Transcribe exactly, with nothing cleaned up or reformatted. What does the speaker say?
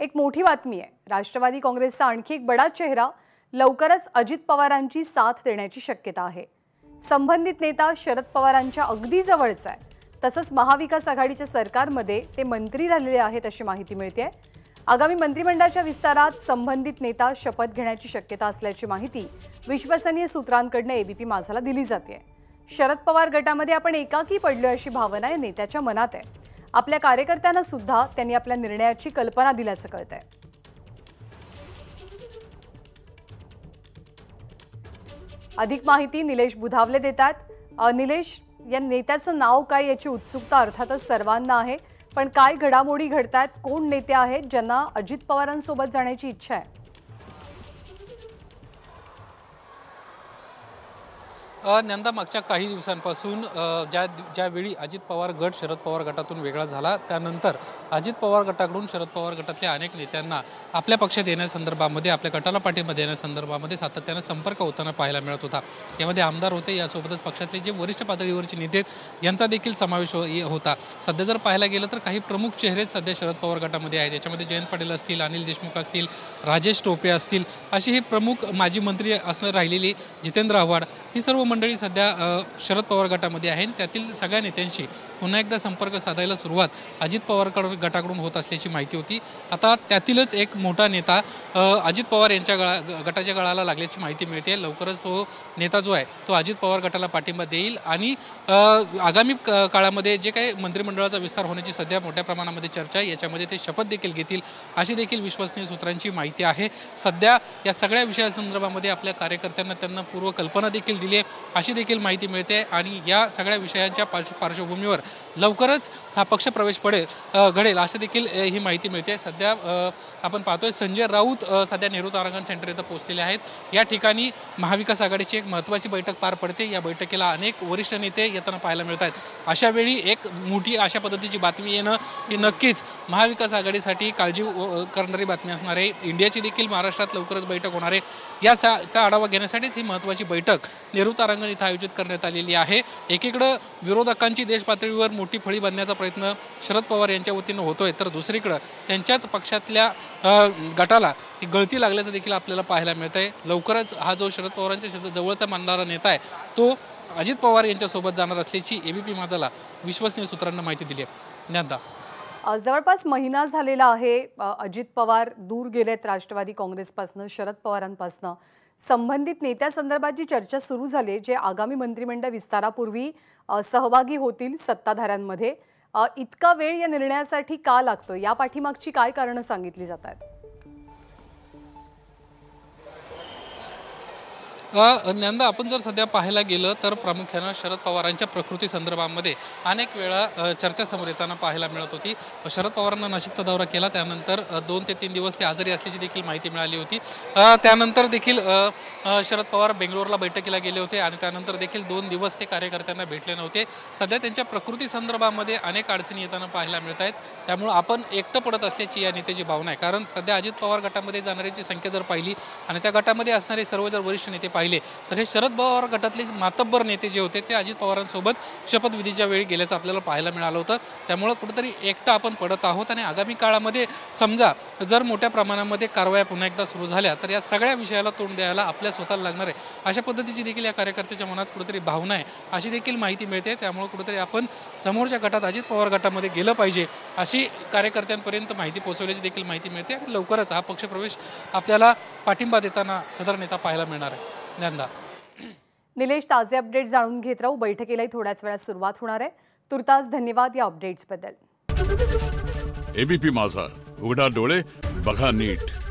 एक मोठी बातमी आहे। राष्ट्रवादी काँग्रेसचा आणखी एक बडा चेहरा लवकरच अजित पवारांची साथ देण्याची शक्यता आहे। संबंधित नेता शरद पवारांच्या अगदी जवळचा आहे। तसंच महाविकास आघाडीच्या सरकारमध्ये ते मंत्री राहिलेले आहेत अशी माहिती मिळते। आगामी मंत्रिमंडळाच्या विस्तारात संबंधित नेता शपथ घेण्याची शक्यता असल्याची माहिती विश्वसनीय सूत्रांकडून एबीपी माझाला दिली जाते। शरद पवार गटामध्ये आपण एकाकी पडलो अशी भावना या नेत्याच्या मनात आहे। आपल्या कार्यकर्त्यांना सुद्धा त्यांनी आपल्या निर्णयाची कल्पना दिल्याचं कळतंय। अधिक माहिती निलेश बुधावले देतात। निलेश, या नेत्याचं नाव काय याची उत्सुकता अर्थातच सर्वांना आहे, पण काय घडामोडी घडतात, कोण नेते आहेत ज्यांना अजित पवारांसोबत जाण्याची इच्छा आहे? नंदा, मागच्या काही दिवसांपासून ज्या ज्यावेळी अजित पवार गट शरद पवार गटातून वेगळा झाला त्यानंतर अजित पवार गटाकडून शरद पवार गटातल्या अनेक नेत्यांना आपल्या पक्षात येण्यासंदर्भामध्ये आपल्या गटाला पाठिंबा देण्यासंदर्भामध्ये सातत्याने संपर्क होताना पाहायला मिळत होता। त्यामध्ये आमदार होते, यासोबतच पक्षातले जे वरिष्ठ पातळीवरचे नेते यांचा देखील समावेश होता। सध्या जर पाहायला गेलं तर काही प्रमुख चेहरे सध्या शरद पवार गटामध्ये आहेत। याच्यामध्ये जयंत पाटील असतील, अनिल देशमुख असतील, राजेश टोपे असतील, अशी ही प्रमुख माजी मंत्री असणार राहिलेली जितेंद्र आव्हाड ही सर्व मंडळी सध्या शरद पवार गटामध्ये आहे। त्यातील सगळ्या नेत्यांशी पुन्हा एकदा संपर्क साधायला सुरुवात अजित पवार गटाकडून होत असल्याची माहिती होती। आता त्यातीलच एक मोठा नेता अजित पवार यांच्या गळा गटाच्या गळाला लागल्याची माहिती मिळते। लवकरच तो नेता जो आहे तो अजित पवार गटाला पाठिंबा देईल आणि आगामी काळामध्ये जे काही मंत्रिमंडळाचा विस्तार होण्याची सध्या मोठ्या प्रमाणामध्ये चर्चा आहे, याच्यामध्ये ते शपथ देखील घेतील अशी देखील विश्वसनीय सूत्रांची माहिती आहे। सध्या या सगळ्या विषयासंदर्भामध्ये आपल्या कार्यकर्त्यांना त्यांना पूर्वकल्पना देखील दिली आहे अशी देखील माहिती मिळते आणि या सगळ्या विषयांच्या पार्श्वभूमीवर लवकरच हा पक्ष प्रवेश पडेल घडेल अशी देखील ही माहिती मिळते। सध्या आपण पाहतोय संजय राऊत सध्या नेहरू तारांगण सेंटर इथं पोहोचलेले आहेत। या ठिकाणी महाविकास आघाडीची एक महत्त्वाची बैठक पार पडते। या बैठकीला अनेक वरिष्ठ नेते येताना पाहायला मिळत आहेत। अशा वेळी एक मोठी अशा पद्धतीची बातमी येणं ही नक्कीच महाविकास आघाडीसाठी काळजी करणारी बातमी असणार आहे। इंडियाची देखील महाराष्ट्रात लवकरच बैठक होणार आहे। याचा आढावा घेण्यासाठीच ही महत्त्वाची बैठक नेहरू तारांगण इथं आयोजित करण्यात आलेली आहे। एकीकडे विरोधकांची देश पातळीवर मोठी फळी बांधण्याचा प्रयत्न शरद पवार यांच्या वतीनं होतोय, तर दुसरीकडे त्यांच्याच पक्षातल्या गटाला ही गळती लागल्याचं देखील आपल्याला पाहायला मिळतंय। लवकरच हा जो शरद पवारांच्या जवळचा मानणारा नेता आहे तो अजित पवार यांच्यासोबत जाणार असल्याची एबीपी माझाला विश्वसनीय सूत्रांना माहिती दिली आहे। ज्ञानदा, जवळपास महिना झालेला आहे अजित पवार दूर गेलेत राष्ट्रवादी काँग्रेसपासून, शरद पवारांपासून। संबंधित नेत्यासंदर्भाची चर्चा सुरू झाली जे आगामी मंत्रिमंडळ विस्तारापूर्वी सहभागी होतील सत्ताधाऱ्यांमध्ये। इतका वेळ या निर्णयासाठी का लागतो, या पाठीमागची काय कारणं सांगितली जातात? नंदा, आपण जर सध्या पाहायला गेलं तर प्रामुख्यानं शरद पवारांच्या प्रकृती संदर्भामध्ये अनेक वेळा चर्चा समोर येताना पाहायला मिळत होती। शरद पवारांना नाशिकचा दौरा केला, त्यानंतर दोन ते तीन दिवस ते आजारी असल्याची देखील माहिती मिळाली होती। त्यानंतर देखील शरद पवार बेंगलोरला बैठकीला गेले होते आणि त्यानंतर देखील दोन दिवस ते कार्यकर्त्यांना भेटले नव्हते। सध्या त्यांच्या प्रकृती संदर्भामध्ये अनेक अडचणी येताना पाहायला मिळत आहेत। त्यामुळे आपण एकटं पडत असल्याची या नेत्याची भावना आहे। कारण सध्या अजित पवार गटामध्ये जाणाऱ्यांची संख्या जर पाहिली आणि त्या गटामध्ये असणारे सर्व जर वरिष्ठ नेते पाहिले तर हे शरद पवार गटातले मातब्बर नेते जे होते ते अजित पवारांसोबत शपथविधीच्या वेळी गेल्याचं आपल्याला पाहायला मिळालं होतं। त्यामुळे कुठेतरी एकटं आपण पडत आहोत आणि आगामी काळामध्ये समजा जर मोठ्या प्रमाणामध्ये कारवाया पुन्हा एकदा सुरू झाल्या तर या सगळ्या विषयाला तोंड द्यायला आपल्या स्वतःला लागणार आहे अशा पद्धतीची देखील या कार्यकर्त्याच्या मनात कुठेतरी भावना आहे अशी देखील माहिती मिळते। त्यामुळे कुठेतरी आपण समोरच्या गटात अजित पवार गटामध्ये गेलं पाहिजे अशी कार्यकर्त्यांपर्यंत माहिती पोहोचवल्याची देखील माहिती मिळते आणि लवकरच हा पक्षप्रवेश आपल्याला पाठिंबा देताना सदर नेता पाहायला मिळणार आहे। नंदा, निलेश, ताजे अपडेट जाणून घेत राहू। बैठकीलाही थोड्याच वेळात सुरुवात होणार आहे। तुर्तास धन्यवाद या अपडेट्स बद्दल। एबीपी माझा, उघडा डोळे बघा नीट।